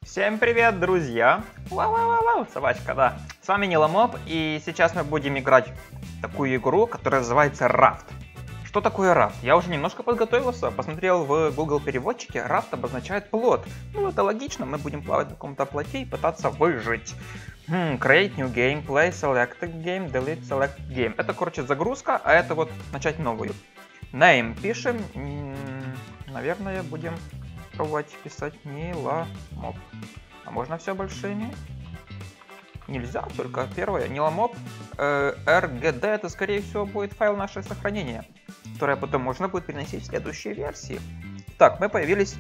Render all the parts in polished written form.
Всем привет, друзья! Вау-вау-вау, собачка, да. С вами Ниламоп, и сейчас мы будем играть в такую игру, которая называется Raft. Что такое Raft? Я уже немножко подготовился, посмотрел в Google переводчике, Raft обозначает плот. Ну, это логично, мы будем плавать на каком-то плоте и пытаться выжить. Create new game, play selected game, delete selected game. Это, короче, загрузка, а это вот начать новую. Name пишем, наверное, будем пробовать писать Ниламоп. А можно все большими? Нельзя, только первое. Ниламоп RGD, это скорее всего будет файл нашего сохранения, которое потом можно будет переносить в следующие версии. Так, мы появились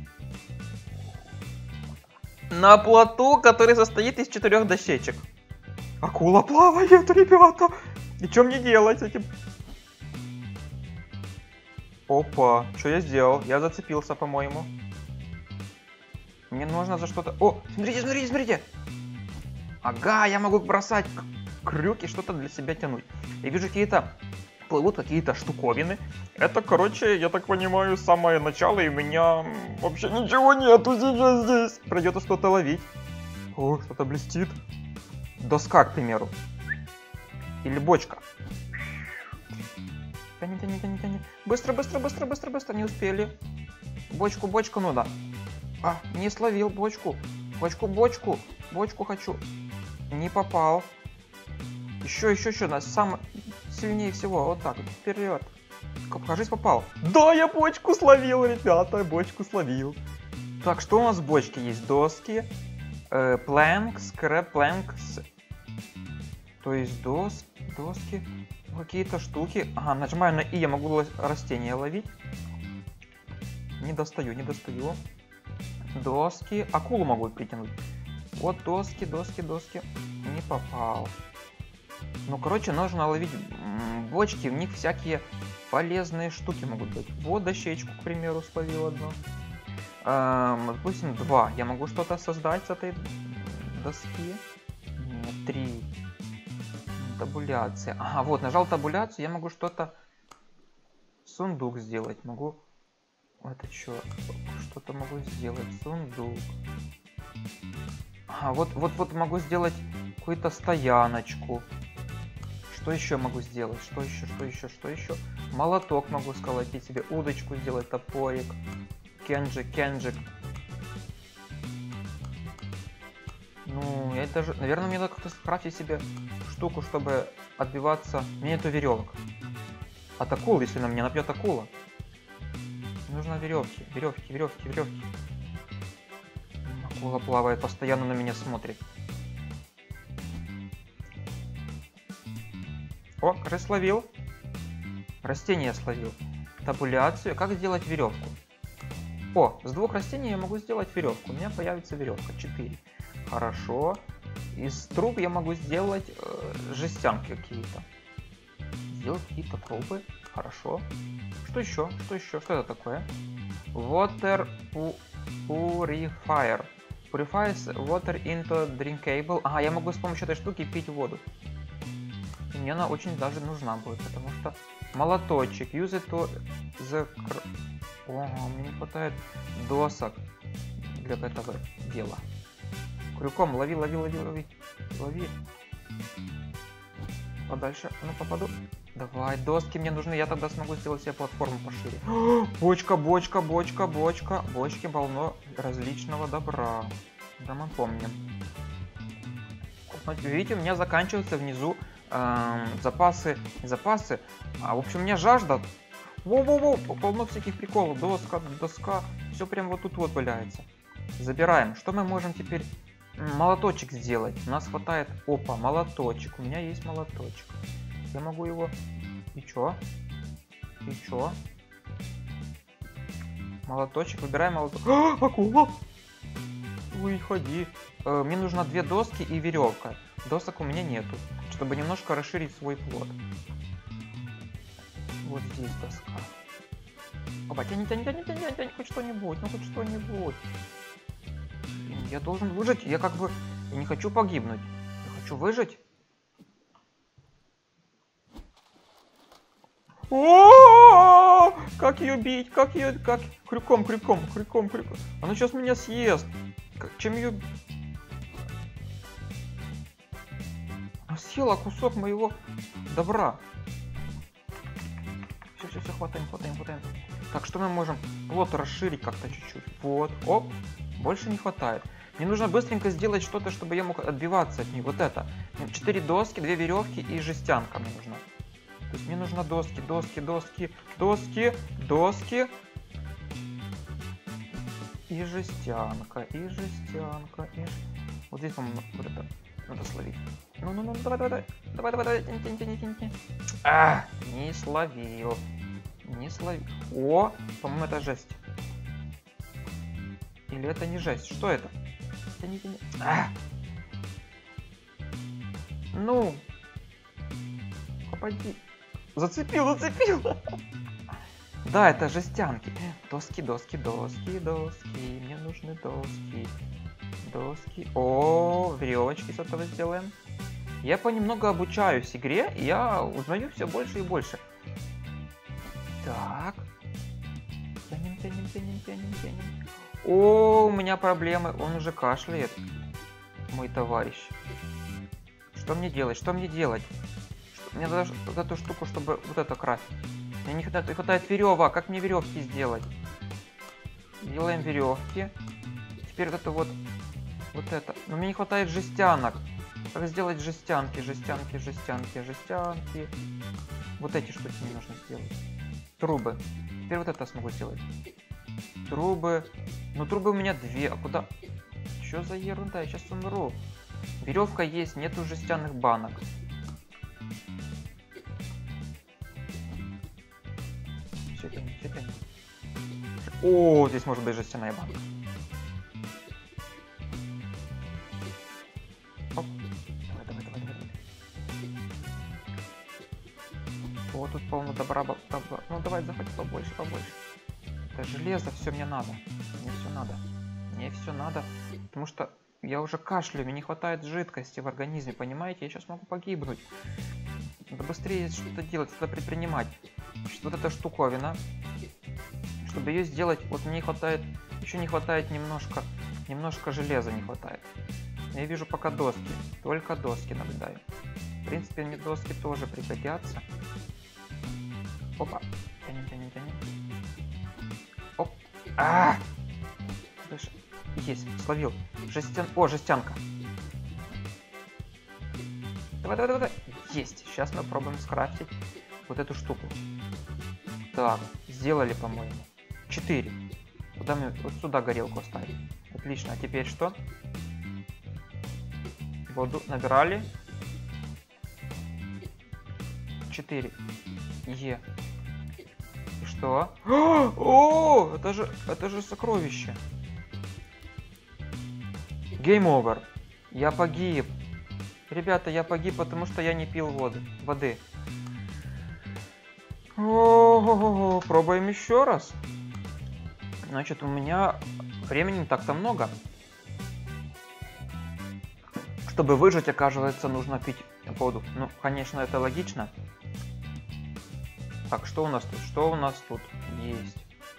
на плоту, который состоит из 4 дощечек. Акула плавает, ребята! И что мне делать с этим? Опа, что я сделал? Я зацепился, по-моему. Мне нужно за что-то... О, смотрите, смотрите, смотрите! Ага, я могу бросать крюки, что-то для себя тянуть. Я вижу какие-то... Плывут какие-то штуковины. Это, короче, я так понимаю, самое начало, и у меня вообще ничего нету сейчас здесь. Придется что-то ловить. О, что-то блестит. Доска, к примеру. Или бочка. Тяни, тяни, тяни, тяни. Быстро, быстро, быстро, быстро, быстро. Не успели. Бочку, бочку, ну да. А, не словил бочку. Бочку, бочку. Бочку хочу. Не попал. Еще, еще, еще. Нас сам сильнее всего. Вот так. Вперед. Покажись, попал. Да, я бочку словил, ребята. Бочку словил. Так, что у нас в бочке есть? Доски. Planks, scrap planks. То есть доски. Какие-то штуки. Ага, нажимаю на И, я могу растения ловить. Не достаю, не достаю. Доски. Акулу могу притянуть. Вот доски, доски, доски. Не попал. Ну, короче, нужно ловить бочки. В них всякие полезные штуки могут быть. Вот дощечку, к примеру, словил одну. Допустим, 2. Я могу что-то создать с этой доски. Нет, 3. Табуляция. Ага, вот, нажал табуляцию, я могу что-то... Сундук сделать. Могу... Это что? Что-то могу сделать. Сундук. Ага, вот могу сделать какую-то стояночку. Что еще могу сделать? Что еще? Молоток могу сколотить себе. Удочку сделать, топорик. Кенджик. Ну, я даже... Наверное, мне надо как-то скрафтить себе штуку, чтобы отбиваться. Мне нету веревок. От акул, если на меня напьет акула. Нужно веревки. Веревки. Акула плавает, постоянно на меня смотрит. О, кажется, словил. Растение словил. Табуляцию. Как сделать веревку? О, с 2 растений я могу сделать веревку. У меня появится веревка. 4. Хорошо. Из труб я могу сделать жестянки какие-то. Сделать какие-то трубы. Хорошо. Что еще? Что это такое? Water Purifier. Purifies water into drinkable. Ага, я могу с помощью этой штуки пить воду. И мне она очень даже нужна будет, потому что... Молоточек. Use it to the... О, мне не хватает досок для этого дела. Крюком лови. Подальше. Ну, попаду. Давай, доски мне нужны. Я тогда смогу сделать себе платформу пошире. Бочка. Бочки полно различного добра. Да, мы помним. Видите, у меня заканчиваются внизу запасы. А в общем, у меня жажда. Воу, полно всяких приколов. Доска. Все прям вот тут вот валяется. Забираем. Что мы можем теперь... Молоточек сделать. У нас хватает... Опа, молоточек. У меня есть молоточек. Я могу его... И чё? Молоточек. Выбираем молоточек. Акула! Выходи. Мне нужно 2 доски и веревка. Досок у меня нету. Чтобы немножко расширить свой плот. Вот здесь доска. Опа, тяни. Хоть что-нибудь. Ну, хоть что-нибудь. Я должен выжить, я как бы не хочу погибнуть, я хочу выжить. Как ее бить, как крюком. Она сейчас меня съест. Чем ее... Она съела кусок моего добра. Все, хватаем. Так, что мы можем? Плот расширить как-то чуть-чуть. Вот, оп, больше не хватает. Мне нужно быстренько сделать что-то, чтобы я мог отбиваться от нее. Вот это. 4 доски, 2 веревки и жестянка мне нужна. То есть мне нужно доски. И жестянка. Вот здесь, по-моему, вот это надо словить. Ну, давай. Тяни. Не словил. О, по-моему, это жесть. Или это не жесть? Что это? Тяни. Ну. Попади. Зацепил. Да, это жестянки. Доски. Мне нужны доски. О, веревочки с этого сделаем. Я понемногу обучаюсь игре, и я узнаю все больше и больше. Так. Тянем. О, у меня проблемы. Он уже кашляет. Мой товарищ. Что мне делать? Мне надо вот эту штуку, чтобы вот это крафтить. Мне не хватает веревок. Как мне веревки сделать? Делаем веревки. Теперь вот это вот это. Но мне не хватает жестянок. Как сделать жестянки? Вот эти штуки мне нужно сделать. Трубы. Теперь вот это смогу сделать. Трубы. Но трубы у меня 2. А куда? Что за ерунда? Я сейчас умру. Веревка есть, нету жестяных банок. Все тянем. О, здесь может быть жестяная банка. Оп. Давай. О, тут полно добра. Ну давай захвати побольше. Это железо, все мне надо. Мне все надо. Потому что я уже кашляю, мне не хватает жидкости в организме, понимаете? Я сейчас могу погибнуть. Надо быстрее что-то делать, что-то предпринимать. Вот эта штуковина. Чтобы ее сделать, вот мне хватает, еще не хватает немножко железа не хватает. Я вижу пока доски, только доски наблюдаю. В принципе, мне доски тоже пригодятся. Опа, тянем. Оп, дальше. Есть, словил. Жестянка. Давай. Есть. Сейчас мы пробуем скрафтить вот эту штуку. Так, сделали, по-моему. 4. Куда мы вот сюда горелку оставили? Отлично. А теперь что? Воду набирали. 4. И что? О, это же сокровище. Game over. Я погиб. Ребята, я погиб, потому что я не пил воды. О-о-о-о, пробуем еще раз. Значит, у меня времени не так-то много. Чтобы выжить, оказывается, нужно пить воду. Ну, конечно, это логично. Так, что у нас тут? Есть.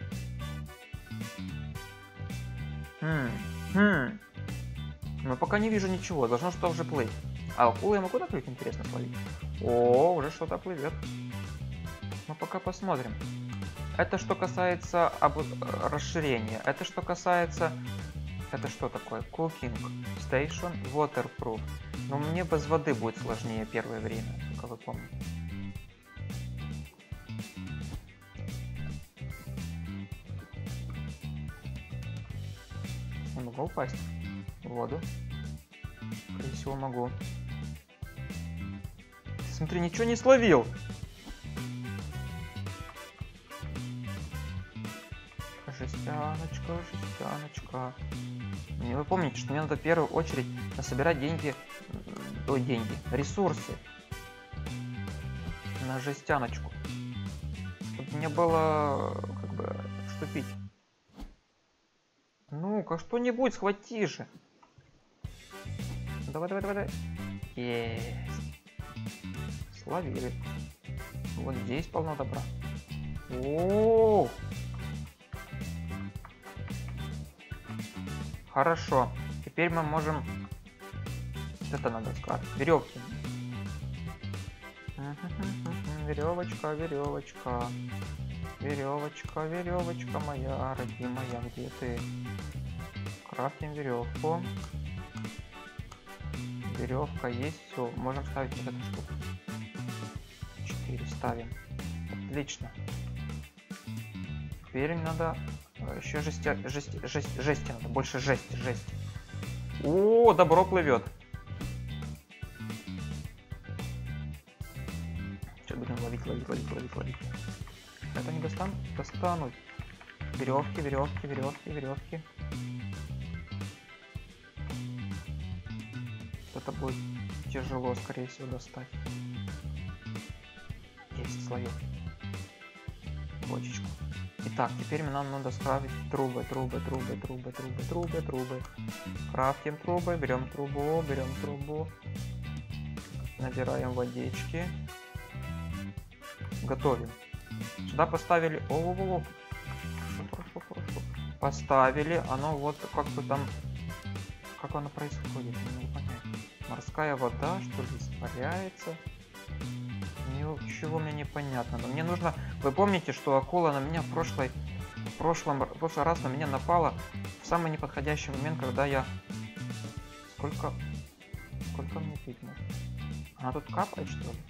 Но пока не вижу ничего. Должно что-то уже плыть. А акулу я могу накрыть, интересно, словить? О, уже что-то плывет. Ну, пока посмотрим. Это что касается расширения. Это что касается... Это что такое? Cooking Station Waterproof. Но мне без воды будет сложнее первое время, как вы помните. Я могу упасть в воду? Скорее всего, могу. Смотри, ничего не словил. Жестяночка. Вы помните, что мне надо в первую очередь насобирать ресурсы на жестяночку, чтобы мне было как бы что пить. Ну-ка, что-нибудь схвати же. Давай. Есть. Словили. Вот здесь полно добра. О-о-о! Хорошо. Теперь мы можем... Это надо скрафтить. Веревки. Веревочка, веревочка. Веревочка, веревочка моя, родимая, где ты? Крафтим веревку. Веревка есть, все. Можем ставить вот эту штуку. 4 ставим. Отлично. Теперь надо еще жести надо. Больше жести. О, добро плывет. Сейчас будем ловить. Это не достануть. Веревки. Это будет тяжело, скорее всего, достать. Есть слоев. Бочечку. Итак, теперь нам надо ставить трубы. Крафтим трубы, берем трубу. Набираем водички. Готовим. Сюда поставили... О-о-о-о. Поставили. Оно вот как бы там... Как оно происходит? Не могу понять. Морская вода, что ли, испаряется? Ничего мне не понятно. Но мне нужно... Вы помните, что акула на меня в прошлый раз на меня напала в самый неподходящий момент, когда я... Сколько мне пить можно? Она тут капает, что ли?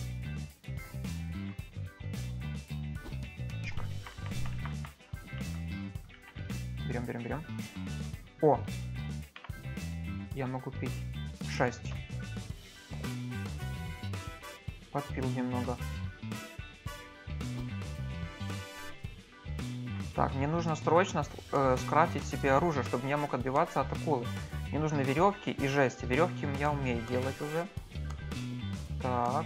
Берем. О! Я могу пить 6. Подпил немного. Так, мне нужно срочно скрафтить себе оружие, чтобы я мог отбиваться от акулы. Мне нужны веревки и жести. Веревки я умею делать уже. Так.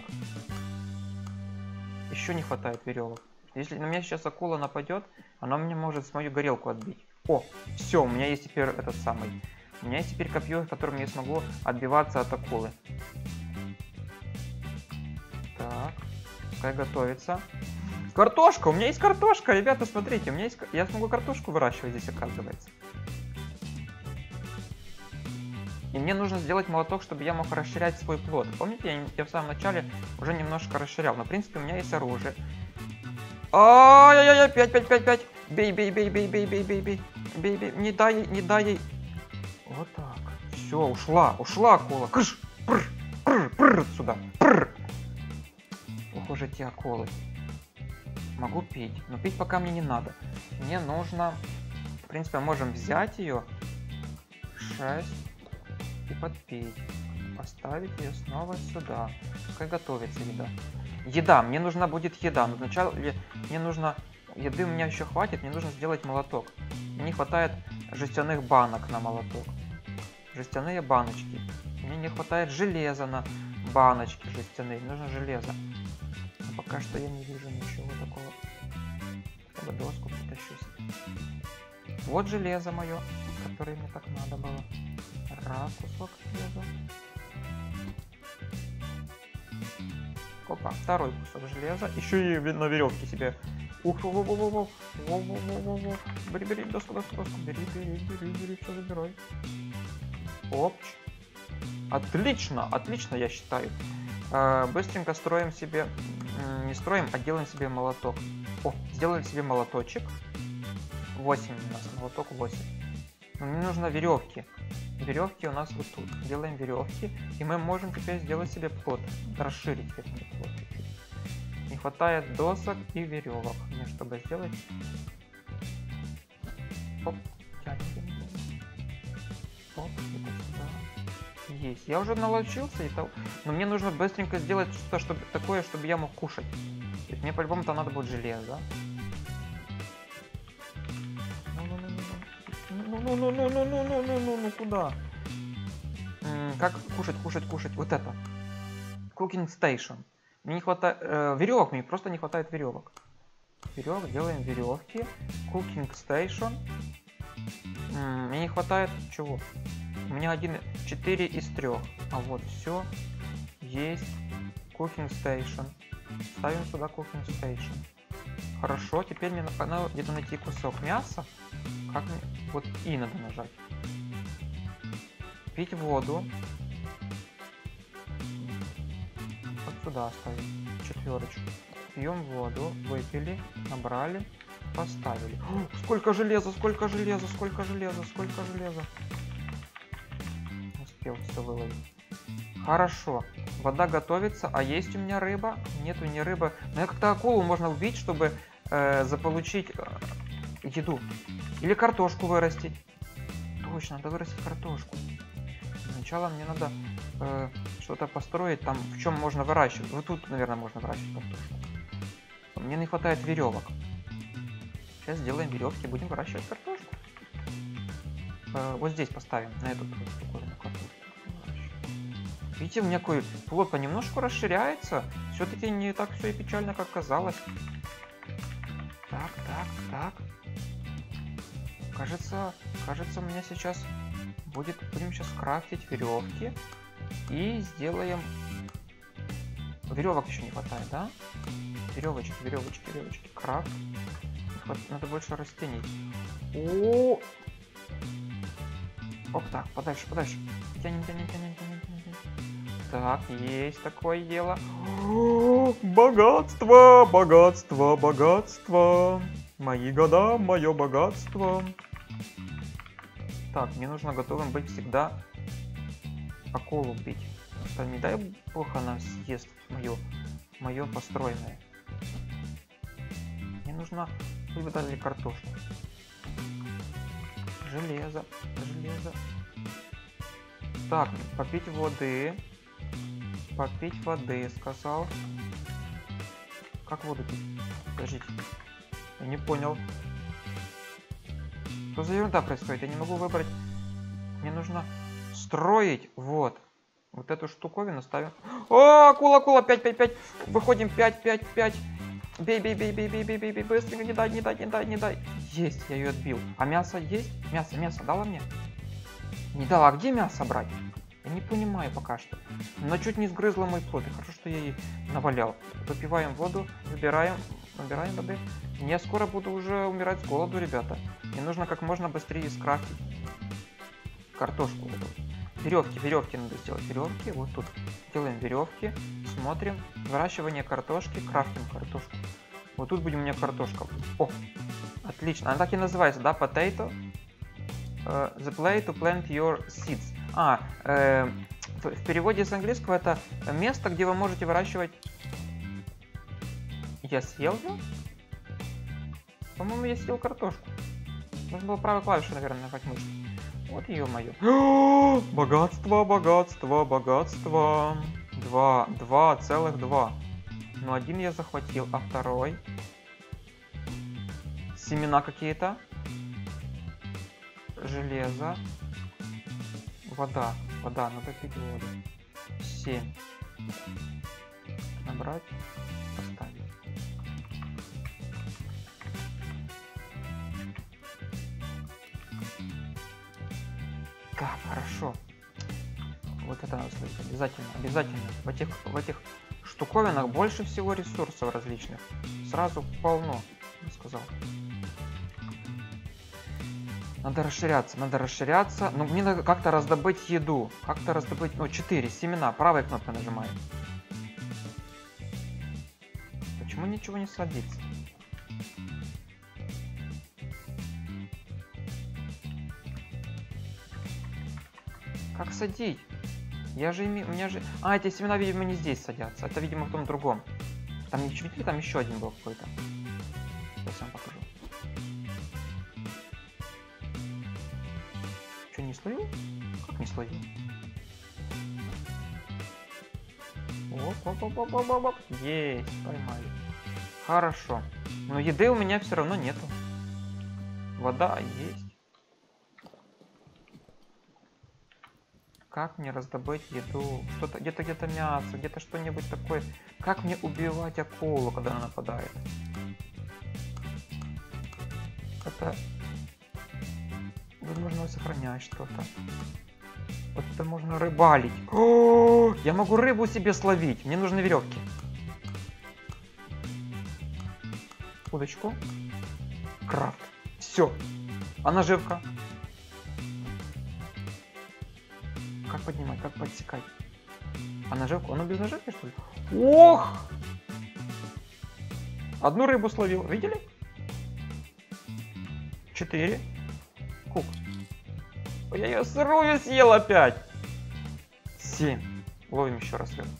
Еще не хватает веревок. Если на меня сейчас акула нападет, она мне может мою горелку отбить. О, все, у меня есть теперь этот самый. У меня есть теперь копье, которым я смогу отбиваться от акулы. Так, пускай готовится. Картошка! У меня есть картошка, ребята, смотрите, у меня есть... Я смогу картошку выращивать здесь, оказывается. И мне нужно сделать молоток, чтобы я мог расширять свой плод. Помните, я в самом начале уже немножко расширял. Но, в принципе, у меня есть оружие. Ай-яй-яй, 5. Бей. Не дай ей. Вот так. Все, ушла акула. Кыш! Прр отсюда. Прр. Ох уж эти акулы. Могу пить, но пить пока мне не надо. Мне нужно... В принципе, можем взять ее. 6. И подпить. Поставить ее снова сюда. Пускай готовится еда. Мне нужна будет еда. Но сначала мне нужно... Еды у меня еще хватит, мне нужно сделать молоток. Мне не хватает жестяных банок на молоток. Жестяные баночки. Мне не хватает железа на баночки жестяные. Мне нужно железо. Но пока что я не вижу ничего такого. Хотя бы доску притащусь. Вот железо мое, которое мне так надо было. Раз кусок железа. Опа, второй кусок железа. Еще и на веревке себе. Ух, бери, доску. Бери, все забирай. Опч. Отлично, я считаю. Быстренько строим себе... Не строим, а делаем себе молоток. О, сделали себе молоточек. 8 у нас, молоток 8. Но мне нужно веревки. Веревки у нас вот тут. Делаем веревки. И мы можем теперь сделать себе плот. Расширить этот плот. Не хватает досок и веревок. Мне чтобы сделать... Оп, тянем. Оп, это сюда. Есть. Я уже наловчился, но мне нужно быстренько сделать что-то такое, чтобы я мог кушать. То есть мне по-любому там надо будет железо. Ну, куда? Как кушать? Вот это. Cooking Station. Мне не хватает веревок, мне просто не хватает веревок. Делаем веревки. Cooking Station. Мне не хватает чего? У меня 4 из 3. А вот все. Есть. Cooking Station. Ставим сюда Cooking Station. Хорошо, теперь мне надо где-то найти кусок мяса. Как мне... Вот И надо нажать. Пить воду. Вот сюда ставим 4. Пьем воду, выпили, набрали, поставили. О, сколько железа, сколько железа, сколько железа, сколько железа. Успел все выловить. Хорошо. Вода готовится, а есть у меня рыба? Нету ни рыбы. Но как-то акулу можно убить, чтобы заполучить еду. Или картошку вырастить. Точно, надо вырастить картошку. Сначала мне надо что-то построить там, в чем можно выращивать. Вот тут, наверное, можно выращивать картошку. Мне не хватает веревок. Сейчас сделаем веревки, будем выращивать картошку. Вот здесь поставим, на эту штуковину картошку. Видите, у меня какой плод понемножку расширяется. Все-таки не так все и печально, как казалось. Так, так, так. Кажется, у меня сейчас будем сейчас крафтить веревки. И сделаем... Веревок еще не хватает, да? Веревочки, веревочки, веревочки. Крафт. Надо больше растений. О! Оп, так, подальше, подальше. Тянем, тянем, тянем, тянем, тянем. Так, есть такое дело. О, богатство, богатство, богатство. Мои года, мое богатство. Так, мне нужно готовым быть всегда акулу бить. Не дай бог она съест мое построенное. Мне нужно... Вы дали картошку. Железо, железо. Так, попить воды. Попить воды, сказал. Как воду пить? Подождите. Я не понял. Что за ерунда происходит? Я не могу выбрать. Мне нужно строить. Вот. Вот эту штуковину ставим. О, акула, акула, 5, 5, 5. Выходим, 5, 5, 5. Бей, бей, бей, бей, бей, бей, бей, бей, быстренько, не дай, не дай, не дай, не дай. Есть, я ее отбил. А мясо есть? Мясо, мясо дала мне? Не дала. А где мясо брать? Я не понимаю пока что. Но чуть не сгрызла мой плод. И хорошо, что я ей навалял. Выпиваем воду, выбираем, набираем воды. Я скоро буду уже умирать с голоду, ребята. Мне нужно как можно быстрее скрафтить картошку. Веревки, веревки надо сделать. Веревки, вот тут. Делаем веревки, смотрим. Выращивание картошки, крафтим картошку. Вот тут будет у меня картошка. О, отлично. Она так и называется, да, potato. The place to plant your seeds. В переводе с английского это место, где вы можете выращивать... Я съел ее? По-моему, я съел картошку. Нужно было правой клавишей, наверное, нажать мышь. Вот ее мое. Богатство, богатство, богатство. 2,2. Ну, один я захватил, а второй? Семена какие-то. Железо. Вода. Вода, надо пить воду. 7. Набрать. Поставить. Так, хорошо. Вот это надо следить. Обязательно, обязательно. В этих штуковинах больше всего ресурсов различных. Сразу полно, я сказал. Надо расширяться. Но мне надо как-то раздобыть еду. Как-то раздобыть... Ну, 4 семена. Правой кнопкой нажимаем. Почему ничего не садится? Как садить? Я же имею... У меня же... эти семена, видимо, не здесь садятся. Это, видимо, в том другом. Там не чуть ли, там еще один был какой-то. Сейчас я вам покажу. Что, не словил? Как не словил? Оп. Есть, поймали. Хорошо. Но еды у меня все равно нету. Вода есть. Как мне раздобыть еду? Что-то где-то мясо, где-то что-нибудь такое. Как мне убивать акулу, когда она нападает? Это... Возможно, сохранять что-то. Вот это можно рыбалить. О, я могу рыбу себе словить. Мне нужны веревки. Удочку. Крафт. Все. А наживка? Как поднимать, как подсекать? А наживку? Оно без наживки, что ли? Ох! Одну рыбу словил. Видели? 4. Кук. Я ее сырую съел опять. 7. Ловим еще раз рыбу.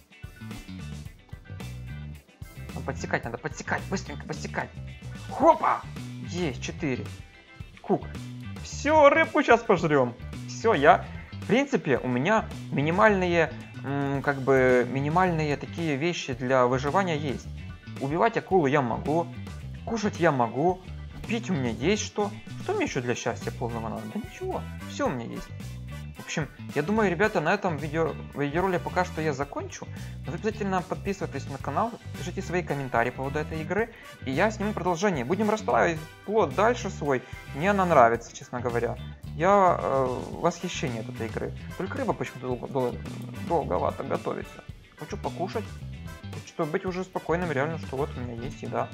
Подсекать надо, подсекать. Быстренько подсекать. Хопа! Есть 4. Кук. Все, рыбку сейчас пожрем. Все, в принципе, у меня минимальные, минимальные такие вещи для выживания есть. Убивать акулу я могу, кушать я могу, пить у меня есть что. Что мне еще для счастья полного надо? Да ничего, все у меня есть. В общем, я думаю, ребята, на этом видеоролик пока что я закончу. Вы обязательно подписывайтесь на канал, пишите свои комментарии по поводу этой игры, и я сниму продолжение. Будем расставить плод дальше свой. Мне она нравится, честно говоря. Я в восхищении от этой игры. Только рыба почему-то долговато готовится. Хочу покушать, чтобы быть уже спокойным, реально, что вот у меня есть еда.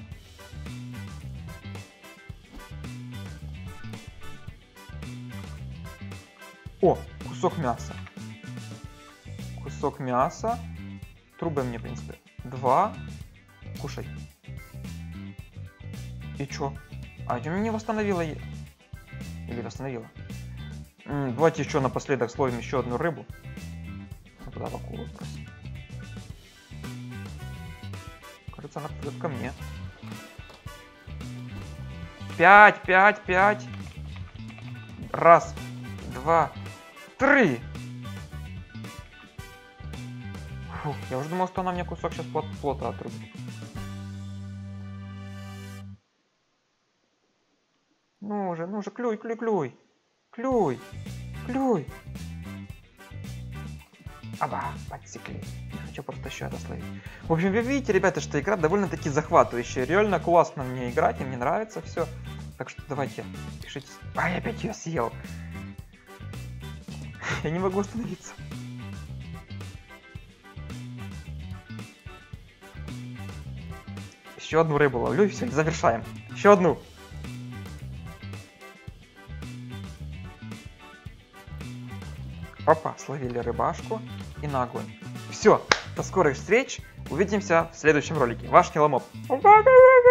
О, кусок мяса. Кусок мяса. Трубы мне, в принципе, 2. Кушай. И чё? А это меня восстановила. Или восстановила? Давайте еще напоследок словим еще одну рыбу. Ну, туда в акулу просто. Кажется, она придет ко мне. 5, 5, 5. Раз, 2, 3. Фух, я уже думал, что она мне кусок сейчас плота отрубит. Ну уже, клюй, клюй, клюй. Клюй, клюй. Аба, подсекли. Я хочу просто еще это словить. В общем, вы видите, ребята, что игра довольно-таки захватывающая. Реально классно мне играть, и мне нравится все. Так что давайте, пишите. А, я опять ее съел. Я не могу остановиться. Еще одну рыбу ловлю и все, завершаем. Еще одну. Опа, словили рыбашку и на огонь. Все, до скорых встреч. Увидимся в следующем ролике. Ваш Ниломоп.